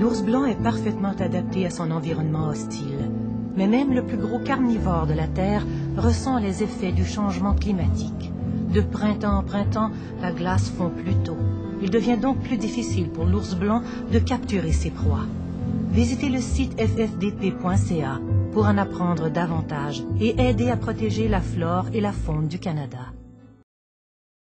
L'ours blanc est parfaitement adapté à son environnement hostile. Mais même le plus gros carnivore de la Terre ressent les effets du changement climatique. De printemps en printemps, la glace fond plus tôt. Il devient donc plus difficile pour l'ours blanc de capturer ses proies. Visitez le site ffdp.ca pour en apprendre davantage et aider à protéger la flore et la faune du Canada.